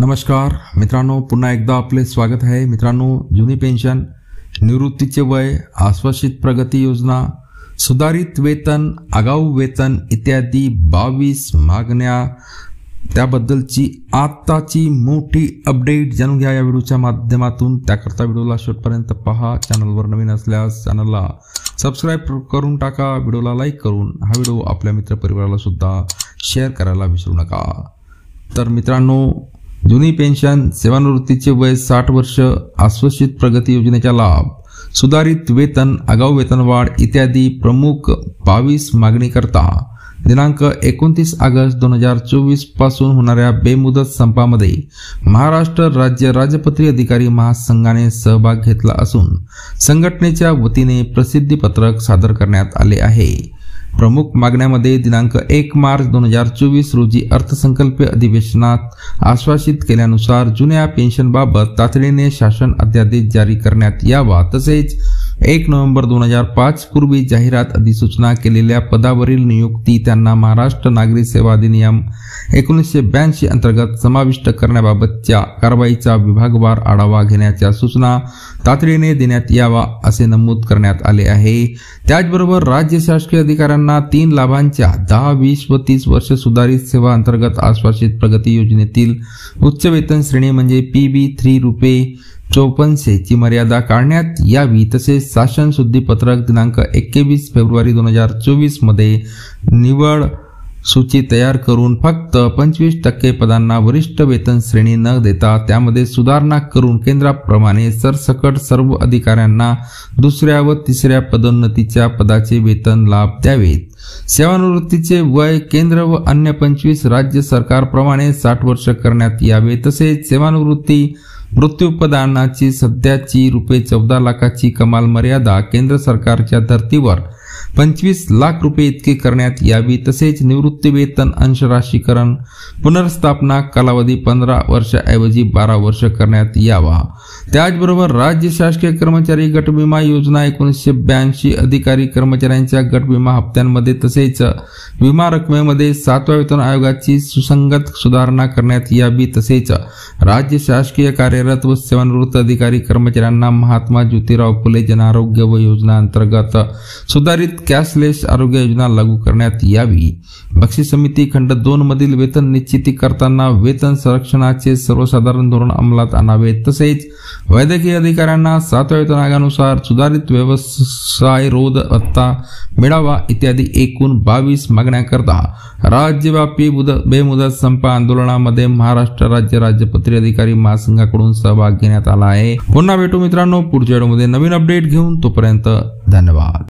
नमस्कार मित्रांनो, पुन्हा एकदा आपले स्वागत आहे। मित्रांनो, जुनी पेन्शन, निवृत्तीचे वय, आश्वासित प्रगती योजना, सुधारित वेतन, आगाऊ वेतन इत्यादी 22 मागण्या त्याबद्दलची आताची मोठी अपडेट जाणून घ्या या व्हिडिओच्या माध्यमातून। त्याकरता व्हिडिओला शेवटपर्यंत पहा। चॅनलवर नवीन असल्यास चॅनलला सबस्क्राइब करून टाका, व्हिडिओला लाईक करून हा व्हिडिओ आपल्या मित्रपरिवाराला सुद्धा शेअर करायला विसरू नका। तर मित्रांनो, जुनी पेन्शन, सेवानिवृत्तीचे वय 60 वर्ष, आश्वासित प्रगती योजनेचा लाभ, सुधारित वेतन, आगाऊ वेतनवाढ इत्यादी प्रमुख 22 मागणीकरता दिनांक 29 ऑगस्ट 2024 पासून होणाऱ्या बेमुदत संपामध्ये महाराष्ट्र राज्य राजपत्रित अधिकारी महासंघाने सहभाग घेतला असून संघटनेच्या वतीने प्रसिद्धी पत्रक सादर करण्यात आले आहे। प्रमुख मागण्यामध्ये दिनांक 1 मार्च 2024 रोजी अर्थसंकल्पीय अधिवेशनात आश्वासित केल्यानुसार जुन्या पेन्शनबाबत तातडीने शासन अध्यादेश जारी करण्यात यावा, तसेच 1 नोव्हेंबर 2005 पूर्वी जाहिरात अधिसूचना केलेल्या पदावरील नियुक्ती त्यांना महाराष्ट्र नागरी सेवा अधिनियम 1982 अंतर्गत समाविष्ट करण्याबाबतच्या कारवाईचा विभागवार आढावा घेण्याच्या सूचना तातडीने देण्यात यावा असे नमूद करण्यात आले आहे। त्याचबरोबर राज्य शासकीय अधिकाऱ्यांना 3 लाभांच्या 10, 20 व 30 वर्ष सुधारित सेवा अंतर्गत आश्वासित प्रगती योजनेतील उच्च वेतन श्रेणी म्हणजे PB 3 रुपये 54 ची मर्यादा काढण्यात यावी, तसेच शासन शुद्धीपत्रक दिनांक 21 फेब्रुवारी 2024 मध्ये निवड सूची तयार करून फक्त 25% पदांना वरिष्ठ वेतन श्रेणी न देता त्यामध्ये सुधारणा करून केंद्राप्रमाणे सरसकट सर्व अधिकाऱ्यांना दुसऱ्या व तिसऱ्या पदोन्नतीच्या पदाचे वेतन लाभ द्यावेत। सेवानिवृत्तीचे वय केंद्र व अन्य 25 राज्य सरकारप्रमाणे 60 वर्ष करण्यात यावे, तसेच सेवानिवृत्ती मृत्यूपदानाची सध्याची ₹14 लाखाची कमाल मर्यादा केंद्र सरकारच्या धर्तीवर 25 लाख रुपये इतके करण्यात यावी, तसेच निवृत्ती वेतन अंशराशीकरण पुनर्स्थापना कालावधी 15 वर्षाऐवजी 12 वर्ष करण्यात यावा। त्याचबरोबर राज्य शासकीय कर्मचारी गट विमा योजना 1982 अधिकारी कर्मचाऱ्यांच्या गट विमा हप्त्यांमध्ये तसेच विमा रकमेमध्ये 7व्या वेतन आयोगाची सुसंगत सुधारणा करण्यात यावी, तसेच राज्य शासकीय कार्यरत व सेवानिवृत्त अधिकारी कर्मचाऱ्यांना महात्मा ज्योतिराव फुले जन आरोग्य व योजना अंतर्गत सुधारित कॅशलेस आरोग्य योजना लागू करण्यात यावी। बक्षीस समिती खंड 2 मधील वेतन निश्चिती करताना वेतन संरक्षणाचे सर्वसाधारण धोरण अंमलात आणावे, तसेच वैद्यकीय अधिकाऱ्यांना 7व्या वेतन आयोगानुसार सुधारित व्यवसाय रोध भत्ता मिळावा इत्यादी एकूण 22 मागण्यांकरता राज्यव्यापी बेमुदत संप आंदोलनामध्ये महाराष्ट्र राज्य राजपत्रित अधिकारी महासंघाकडून सहभाग घेण्यात आला आहे। पुन्हा भेटू मित्रांनो पुढच्या व्हिडिओमध्ये नवीन अपडेट घेऊन, तोपर्यंत धन्यवाद।